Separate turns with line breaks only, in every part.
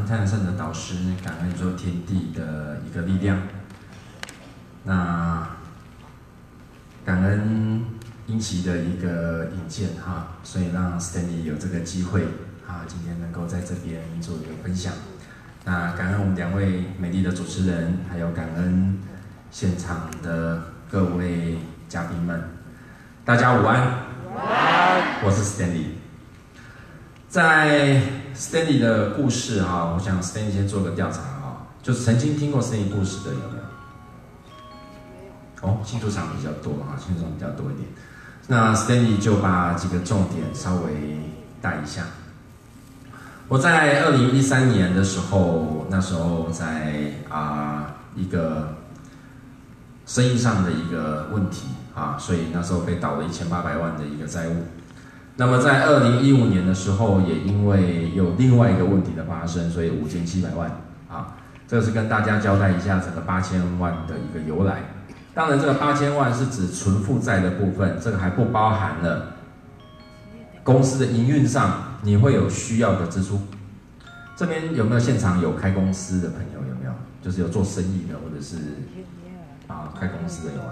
太阳圣的导师，感恩宇宙天地的一个力量。那感恩英奇的一个引荐哈，所以让 Stanley 有这个机会啊，今天能够在这边做一个分享。那感恩我们2位美丽的主持人，还有感恩现场的各位嘉宾们，大家午安。午安，我是 Stanley。在 Stanley 的故事啊，我想 Stanley 先做个调查啊，就是曾经听过 Stanley 故事的有没有？哦，新主场比较多啊，新主场比较多一点。那 Stanley 就把几个重点稍微带一下。我在2013年的时候，那时候在一个生意上的一个问题啊，所以那时候被倒了1800万的一个债务。那么在2015年的时候，也因为有另外一个问题的发生，所以5700万啊，这个是跟大家交代一下整个8000万的一个由来。当然，这个8000万是指纯负债的部分，这个还不包含了公司的营运上你会有需要的支出。这边有没有现场有开公司的朋友？有没有？就是有做生意的，或者是开公司的有吗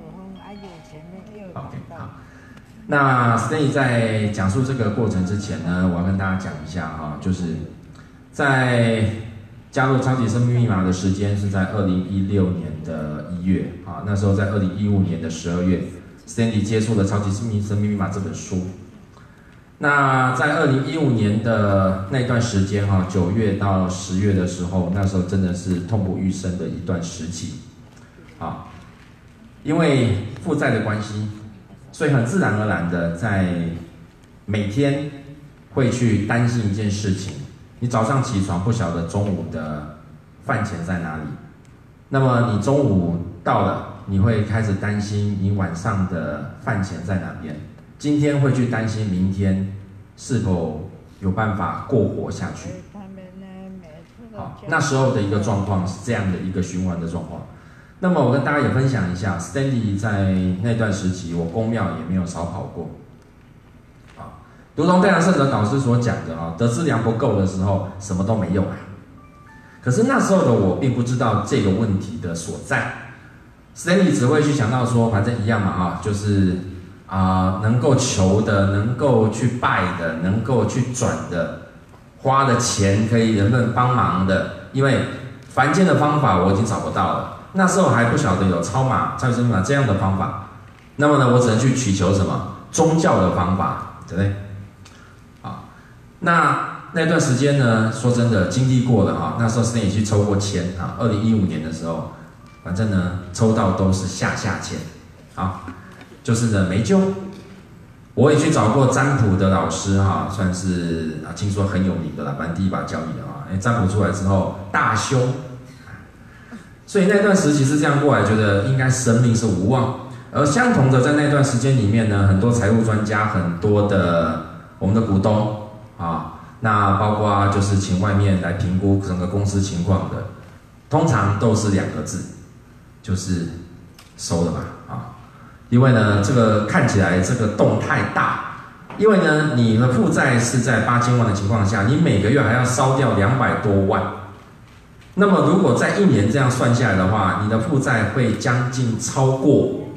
？OK， 好。那 Stanley 在讲述这个过程之前呢，我要跟大家讲一下哈，就是在加入超级生命密码的时间是在2016年的1月啊，那时候在2015年的12月 ，Stanley 接触了超级生命密码这本书。那在2015年的那段时间哈，9月到10月的时候，那时候真的是痛不欲生的一段时期啊，因为负债的关系。所以很自然而然的，在每天会去担心一件事情：你早上起床不晓得中午的饭钱在哪里，那么你中午到了，你会开始担心你晚上的饭钱在哪边。今天会去担心明天是否有办法过活下去。好，那时候的一个状况是这样的一个循环的状况。那么我跟大家也分享一下 ，Stanley 在那段时期，我公庙也没有少跑过。啊，如同太阳圣德导师所讲的啊，得资粮不够的时候，什么都没用啊。可是那时候的我并不知道这个问题的所在 ，Stanley 只会去想到说，反正一样嘛啊，就是能够求的，能够去拜的，能够去转的，花的钱可以人们帮忙的，因为凡间的方法我已经找不到了。那时候还不晓得有超级生命密码这样的方法，那么呢，我只能去祈求什么宗教的方法，对不对？啊，那段时间呢，说真的，经历过了啊。那时候Stanley也去抽过签啊，2015年的时候，反正呢，抽到都是下签，啊，就是呢没救。我也去找过占卜的老师哈，算是听说很有名的啦，反正第一把交椅的啊，占卜出来之后大凶。所以那段时期是这样过来，觉得应该生命是无望。而相同的，在那段时间里面呢，很多财务专家、很多的我们的股东啊，那包括就是请外面来评估整个公司情况的，通常都是2个字，就是收了吧啊。因为呢，这个看起来这个洞太大，因为呢，你的负债是在8000万的情况下，你每个月还要烧掉200多万。那么，如果在1年这样算下来的话，你的负债会将近超过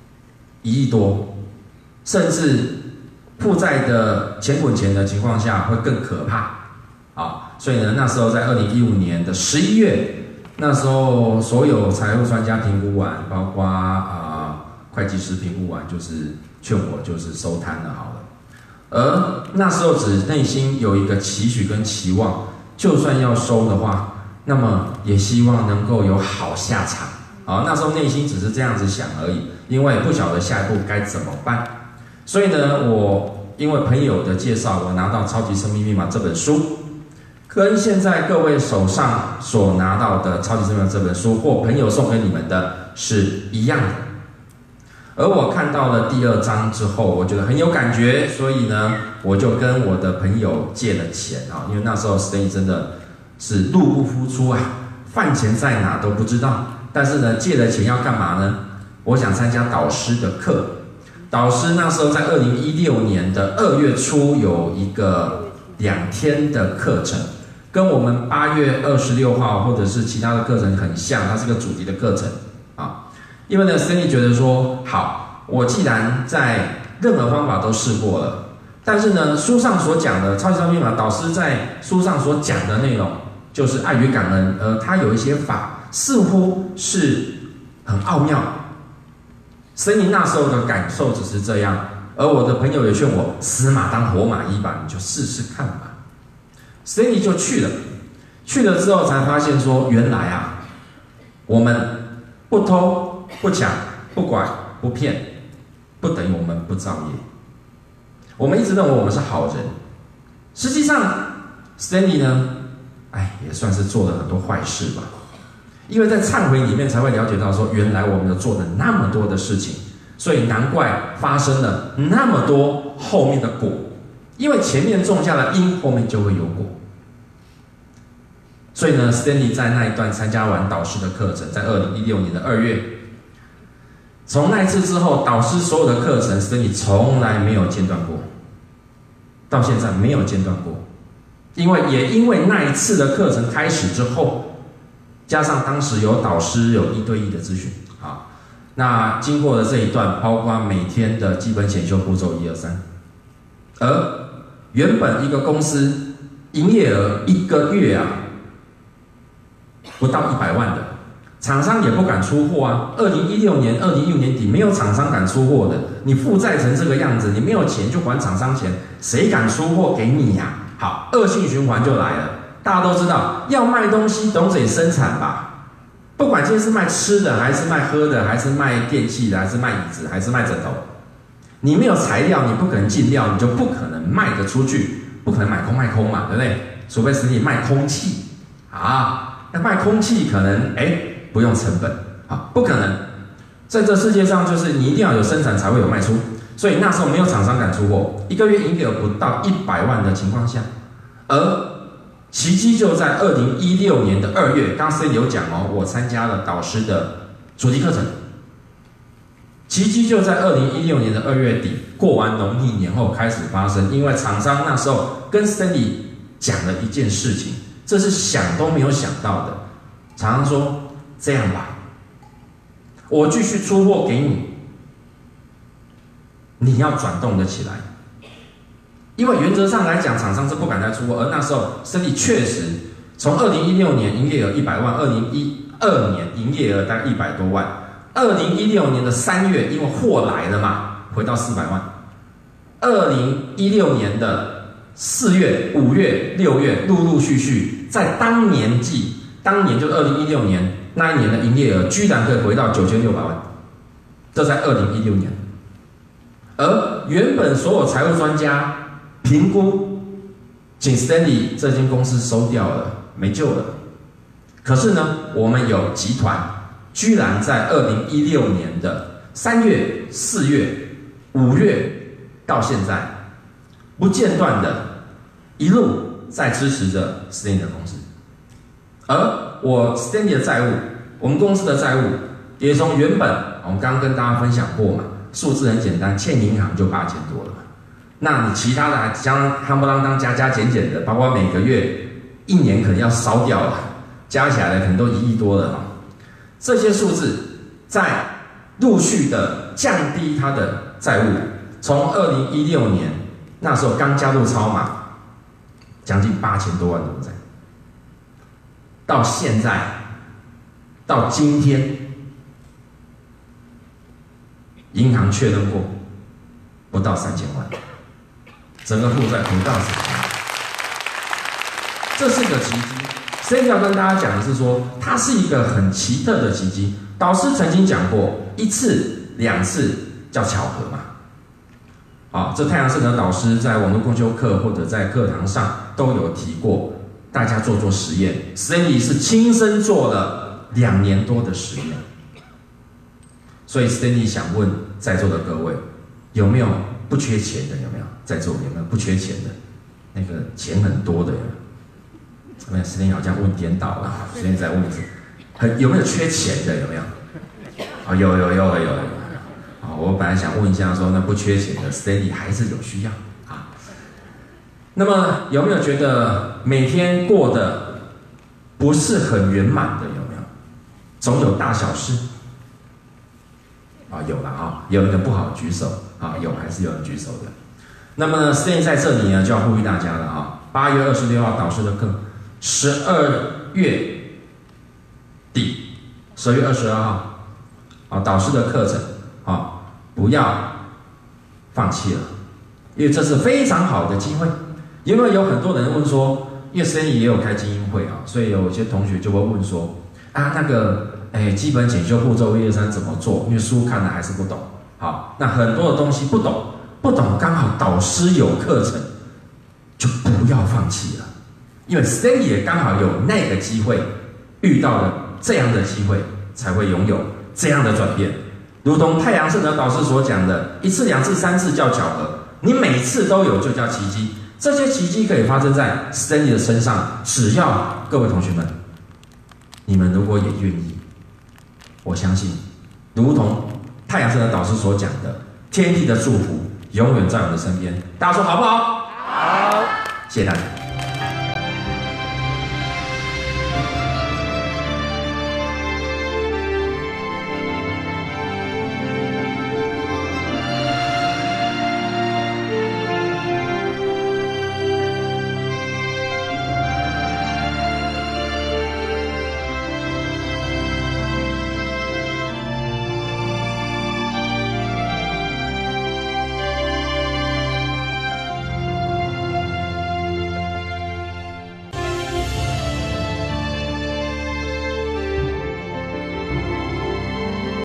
1亿多，甚至负债的钱滚钱的情况下会更可怕啊！所以呢，那时候在2015年的11月，那时候所有财务专家评估完，包括会计师评估完，就是劝我就是收摊了好了。而那时候只内心有一个期许跟期望，就算要收的话。那么也希望能够有好下场啊！那时候内心只是这样子想而已，因为不晓得下一步该怎么办。所以呢，我因为朋友的介绍，我拿到《超级生命密码》这本书，跟现在各位手上所拿到的《超级生命密码》这本书，或朋友送给你们的是一样的。而我看到了第2章之后，我觉得很有感觉，所以呢，我就跟我的朋友借了钱啊，因为那时候Stanley真的是入不敷出啊，饭钱在哪都不知道。但是呢，借了钱要干嘛呢？我想参加导师的课。导师那时候在2016年的2月初有一个2天的课程， 跟我们8月26号或者是其他的课程很像，它是个主题的课程啊。因为呢 ，Stanley 觉得说，好，我既然在任何方法都试过了，但是呢，书上所讲的超级生命密码导师在书上所讲的内容，就是爱与感恩，他有一些法似乎是很奥妙。Stanley 那时候的感受只是这样，而我的朋友也劝我死马当活马医吧，你就试试看吧。Stanley 就去了，去了之后才发现说，原来啊，我们不偷、不抢、不拐、不骗，不等于我们不造业。我们一直认为我们是好人，实际上 Stanley 呢，也算是做了很多坏事吧。因为在忏悔里面才会了解到说，原来我们有做了那么多的事情，所以难怪发生了那么多后面的果。因为前面种下了因，后面就会有果。所以呢 ，Stanley 在那一段参加完导师的课程，在2016年的2月，从那一次之后，导师所有的课程 ，Stanley 从来没有间断过，到现在没有间断过。因为那一次的课程开始之后，加上当时有导师有1对1的咨询，好，那经过了这一段，包括每天的基本显修步骤1、2、3，而原本一个公司营业额1个月不到100万的，厂商也不敢出货啊。2016年、2015年底没有厂商敢出货的，你负债成这个样子，你没有钱就还厂商钱，谁敢出货给你呀？好，恶性循环就来了。大家都知道，要卖东西总得生产吧？不管今天是卖吃的，还是卖喝的，还是卖电器的，还是卖椅子，还是卖枕头，你没有材料，你不可能进料，你就不可能卖得出去，不可能买空卖空嘛，对不对？除非是你卖空气啊，那卖空气可能不用成本啊，不可能。在这世界上，就是你一定要有生产才会有卖出，所以那时候没有厂商敢出货，1个月营业额不到100万的情况下，而奇迹就在2016年的2月，刚才有讲哦，我参加了导师的主题课程。奇迹就在2016年的2月底，过完农历年后开始发生，因为厂商那时候跟 Stanley 讲了一件事情，这是想都没有想到的。厂商说：“这样吧，我继续出货给你，你要转动得起来。”因为原则上来讲，厂商是不敢再出货，而那时候Stanley确实从2016年营业额100万，2012年营业额大概100多万，2016年的3月因为货来了嘛，回到400万，2016年的4月、5月、6月陆陆续续，在当年就是2016年那一年的营业额居然可以回到9600万，这在2016年，而原本所有财务专家评估，请 Stanley 这间公司收掉了，没救了。可是呢，我们有集团居然在2016年的3月、4月、5月到现在，不间断的一路在支持着 Stanley 的公司。而我 Stanley 的债务，我们公司的债务也从原本我们刚刚跟大家分享过嘛，数字很简单，欠银行就8000多了嘛。那你其他的还将夯不啷当加减的，包括每个月、1年可能要烧掉了，加起来的可能都1亿多了嘛。这些数字在陆续的降低它的债务，从2016年那时候刚加入超码，将近8000多万的债，到现在到今天，银行确认过不到3000万。整个负债不到3000万，这是个奇迹。所以要跟大家讲的是说，它是一个很奇特的奇迹。导师曾经讲过，1次、2次叫巧合嘛。这太阳圣德导师在网络共修课或者在课堂上都有提过，大家做实验。Stanley 是亲身做了2年多的实验，所以 Stanley 想问在座的各位，有没有不缺钱的？有没有在座？有没有不缺钱的？那个钱很多的有没有？Stanley 好像问颠倒了，现在问有没有缺钱的？有没有？有。我本来想问一下说，那不缺钱的 Stanley 还是有需要啊？ 那么有没有觉得每天过得不是很圆满的？有没有？总有大小事啊，有了啊，有人不好举手啊，有还是有人举手的。那么 Stanley 在这里呢，就要呼吁大家了啊！8月26号导师的课，12月底，12月22号啊，导师的课程啊，不要放弃了，因为这是非常好的机会。因为有很多人问说，因为 Stanley 也有开精英会啊，所以有些同学就会问说，啊，那个基本检修步骤1、2、3怎么做？因为书看了还是不懂。好，那很多的东西不懂，刚好导师有课程，就不要放弃了。因为 Stanley 也刚好有那个机会，遇到了这样的机会，才会拥有这样的转变。如同太阳圣德导师所讲的，1次、2次、3次叫巧合，你每次都有就叫奇迹。这些奇迹可以发生在 Stanley 的身上，只要各位同学们，你们如果也愿意，我相信，如同太阳圣德导师所讲的，天地的祝福永远在我们的身边。大家说好不好？好，谢谢大家。